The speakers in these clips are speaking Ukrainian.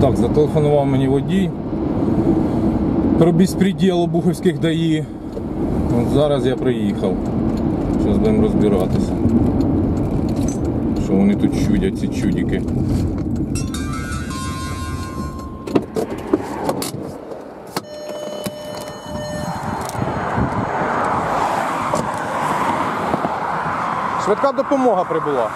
Так, зателефонував мені водій про безпреділ обухівських ДАІ. От зараз я приїхав. Зараз будемо розбиратися, що вони тут чудять, ці чудики. Швидка допомога прибула.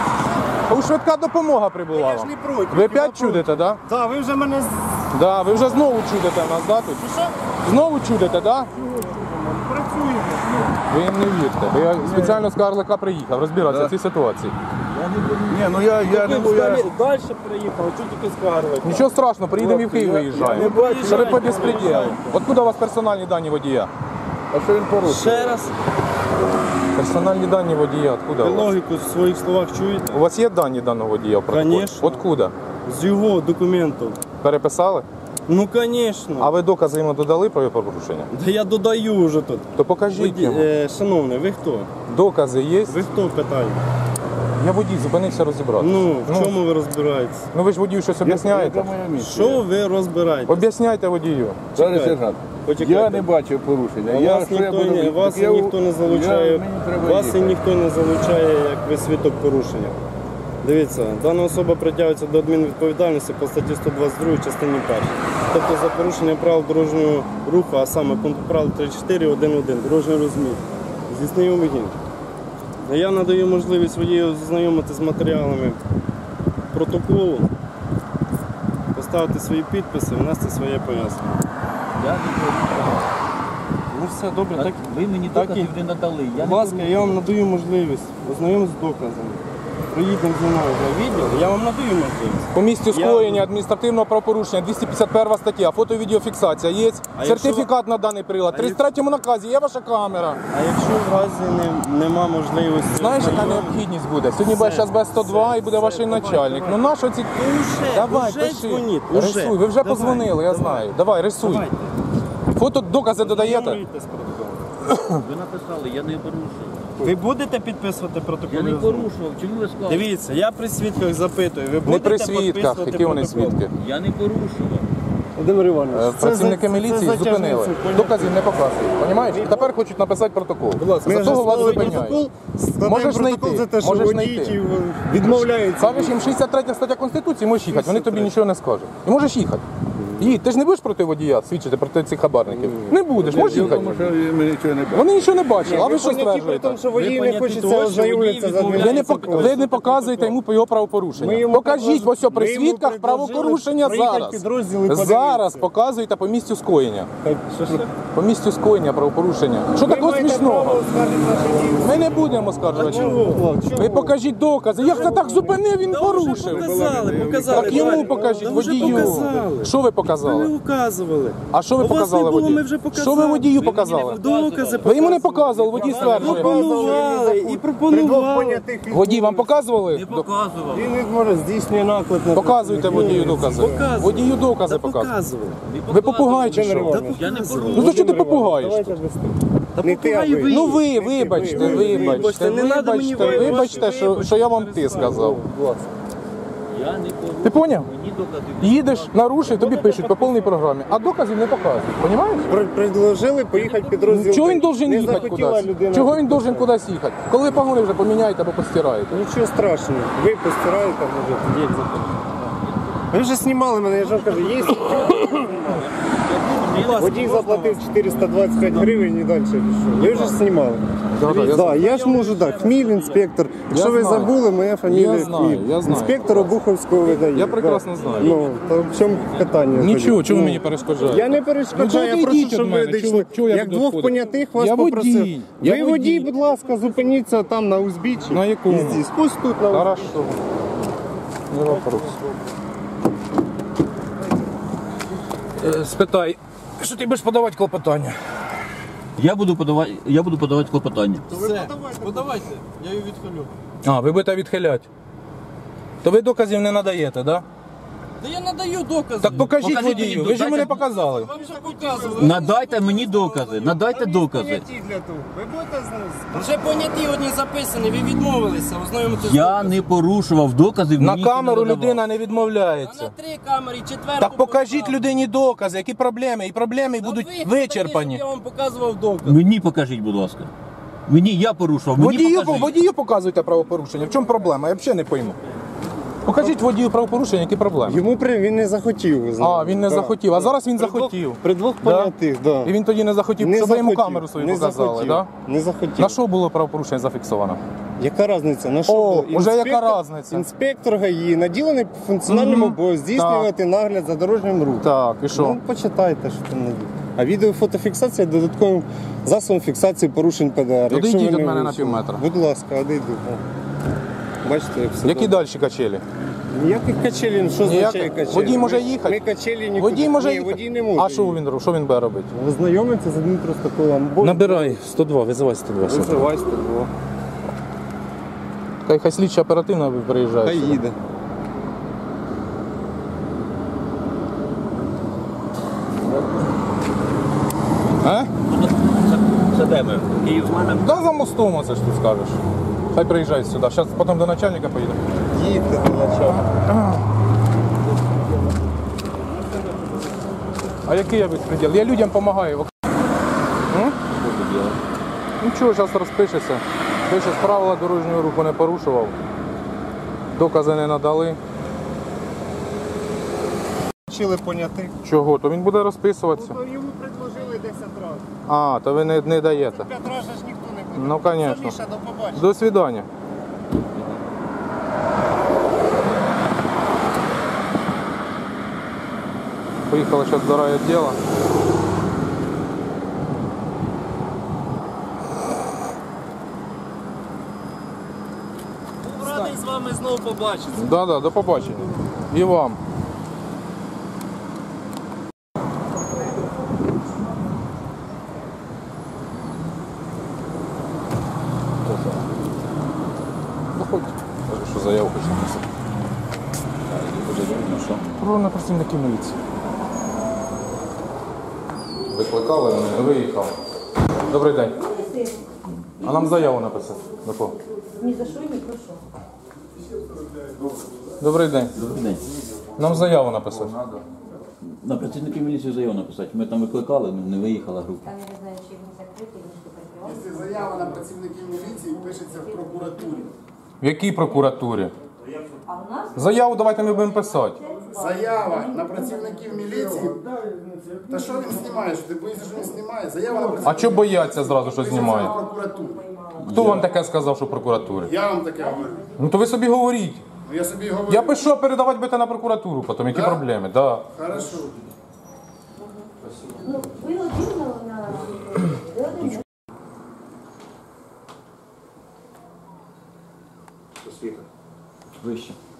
Швидка допомога прибула вам. Я ж не проти. Ви опять чудите, так? Да? Так, ви вже мене... Да, ви вже знову чудите нас, да, тут? Що? Знову чудите, да? Працюємо. Ви їм не вірте. Я спеціально з Карлика приїхав розбиратися в цій ситуації. Ні, ну я не боюсь. Далі приїхав, а чуть тільки скарли. Нічого страшного, приїдемо і в Київ виїжджаємо. Що ви по безпреділу? Откуда у вас персональні дані водія? А що він порушив? Ще раз. Персональні дані водія, откуда Ви у вас? логіку в своїх словах чуєте? У вас є дані даного водія в протоколі? Конечно. Откуда? З його документів. Переписали? Ну, звісно. А ви докази йому додали про його порушення? Да я додаю вже тут. То покажіть йому. Шановний, ви хто? Докази є? Ви хто, питаю? Я водій, зупинився розібратися. Ну, в чому ви розбираєтесь? Ну ви ж водію щось об'ясняєте? Що ви розбираєтесь? Об'ясняйте водію. Зараз сержант. Почекайте. Я не бачив порушення. Вас ніхто не залучає. Вас і ніхто не залучає, як ви свідок порушення. Дивіться, дана особа притягується до адмінвідповідальності по статті 122 частині 1. Тобто за порушення правил дорожнього руху, а саме пункт правил 34.1.1 дорожній розмір. Здійснив вигін. Я надаю можливість водію знайомити з матеріалами протоколу, поставити свої підписи, внести своє пояснення. Я не порушую. Ну все, добре, так. Ви мені доказів не надали. Будь ласка, я вам надаю можливість ознайомитися з доказами. Приїдемо зі мною на відділ, я вам надаю можливість. По місцю скоєння адміністративного правопорушення 251 стаття, фото-відеофіксація є, сертифікат на даний прилад, в 33-му наказі є ваша камера. А якщо в разі нема можливості... Знаєш, яка необхідність буде? Сьогодні буде зараз Б-102 і буде ваш начальник. Ну нащо ці... Давай, пиши. Рисуй, ви вже позвонили, я знаю. Давай, рисуй. Фото, докази додаєте? Ви написали, я не порушив. Ви будете підписувати протокол? Я не порушував. Чому ви сказали? Дивіться, я при свідках запитую. Ви Не будете при свідках, підписувати які вони протокол? свідки. Я не порушував. Володимир Іванович, Працівники міліції зупинили. Доказів не показують. Понімаєш? І тепер хочуть написати протокол. За того вас зупиняють. Можеш не йти. Можеш не йти. Відмовляється. Кажеш їм 63 стаття Конституції, можеш їхати. Вони тобі нічого не скажуть. І можеш їхати. Їдь, ти ж не будеш проти водія свідчити, проти цих хабарників? Не будеш, можеш їхати. Тому що ми нічого не бачимо. Вони нічого не бачили, а ви що стверджуєте? що водій не хочеться ознайомитися з Ви не показуєте йому по його правопорушення. Покажіть ось при свідках правопорушення зараз. Зараз показуєте по місцю скоєння. По місцю скоєння правопорушення. Що такого смішного? Ми не будемо скаржувати. Ви покажіть докази. Як це так зупинив, він порушив. Показали. Так йому покажіть, водію. Що ви показали? Ви указували. А що ви показали водію? Що ви водію показали? Докази Ви йому не показували, водій стверджує. пропонували і пропонували. Водій вам показували? Показував. Він не може здійснює наклад на... Показуйте водію докази. Водію докази показуйте. Показували. Ви попугай чи що? Я не порушував. Ну то що ти попугаєш? Не ти, а ви. Ну ви, вибачте, що я вам ти сказав. Я не порушував. Ти поняв? Мені доказів. Їдеш, нарушив, тобі пишуть по повній програмі, а доказів не показують, розумієш? Предложили поїхати підрозділ. Чого він должен Не їхати захотіла кудись? людина. Чого він должен кудись їхати? Коли погони вже поміняєте або постираєте. Нічого страшного. Ви постираєте, може, тоді. Ви вже знімали мене, я ж вам кажу, є. Водій заплатив 425 гривень і далі пішов. Ви вже знімали. Я ж можу так, Хміль, інспектор. Якщо ви знаю. забули, моя фамілія Я знаю, Хміль. я знаю. Інспектор Обуховського видає. Я прекрасно знаю. Ну, то в чому питання? Нічого, тоді? чого ви мені перешкоджаєте? Я не перешкоджаю, я прошу, щоб ви дійшли. Як двох понятих вас попросив. Ви водій, будь ласка, зупиніться там на узбіччі. На якому? Здесь. Ось тут на узбіччі. Хорошо. Не вопрос. Спитай, що ти будеш подавати клопотання? Я буду подавати клопотання. Все, подавайте, я її відхилю. А, ви будете відхиляти. То ви доказів не надаєте, так? Да? Та я надаю докази. Так покажіть Покажіть мені, водію, ви ж йому не дайте- показали. Вам вже показували. Надайте мені докази, надайте докази. Для того. Ви будете з нас? Вже поняті одні записані, ви відмовилися ознайомитися з Я доказом. не порушував докази. На мені ніхто камеру не надавав. людина не А на відмовляється. 3 камери, 4. Так покажіть людині докази, які проблеми, і проблеми будуть вичерпані. Я вам показував доказ. Мені покажіть, будь ласка. Мені я порушував, мені Водію, покажіть. водію показуйте правопорушення. В чому проблема? Я взагалі не пойму. Покажіть водію правопорушення, які проблеми. Він не захотів, ви знаєте. А, він не захотів, а зараз він захотів. При двох Да? понятих, да. І він тоді не захотів, Не щоб ви йому захотів, камеру свою не показали, захотів, да? Не захотів. На що було правопорушення зафіксовано? Яка різниця? На що О, було? уже яка Інспектор- різниця? Інспектор ГАІ наділений функціональним обов'язком здійснювати нагляд за дорожнім рухом. Так, і що? Ну, почитайте, що там наділ. А відеофотофіксація додатковим засобом фіксації порушень ПДР. Одійдіть Якщо ви від не мене на вивчили. півметра. Будь ласка, одійду. Бачите, як все. Які добре. далі качелі? Ніяких качелі, що означає Ніяких? качелі? Водій може Ми- їхати? Ми качелі нікуди. Водій може Ні, їхати? водій не може. А що він буде робити? Ознайомиться з адмінпротоколом. Набирай 102, визивай 102. Визивай 102. Хай слідча оперативно приїжджає. Хай сюди. їде. А? Це де ми? Київ з мене? Да за мостом оце ж ти скажеш. Хай приїжджай сюди. Зараз потім до начальника поїде. Їдьте до начала. А який я безпреділ? Я людям допомагаю. Нічого, зараз розпишеться. Ти ще правила дорожнього руху не порушував. Докази не надали. Вчили понятих. Чого? То він буде розписуватися. Йому предложили 10 разів. А, то ви не даєте. 5 разів ж ніхто не буде. Ну, звісно. Все, Міша, до побачення. До свидання. Поїхали зараз до райвідділу. Був радий з вами знову побачитися. Да, до побачення. І вам. Заходь. Кажу, що заяву хочу написати. Про на працівників міліції. Викликали, мене, не виїхав. Добрий день. А нам заяву написати. До кого? Ні за що, ні про що. Добрий день. Добрий день. Нам заяву написати. На працівників міліції заяву написати. Ми там викликали, не виїхала група. Там я не знаю, чи він закритий, він що прикривався. Якщо заява на працівників міліції пишеться в прокуратурі. В якій прокуратурі? А у нас Заяву давайте ми будемо писати. Заява на працівників міліції. Та що він знімає? Що ти боїшся, що він знімає? Заява на А працівників чого бояться зразу, що пишеться в знімає? прокуратурі. Хто вам таке сказав, що в прокуратурі? Я вам таке говорю. Ну то ви собі говоріть. Ну, я собі говорю. Я пишу, а передавати будете на прокуратуру потім. Які Да? проблеми? Да. Хорошо. ну, ви один на ви один. Вище.